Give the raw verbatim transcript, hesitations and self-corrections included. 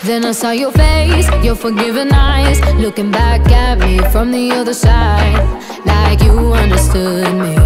Then I saw your face, your forgiving eyes, looking back at me from the other side, like you understood me.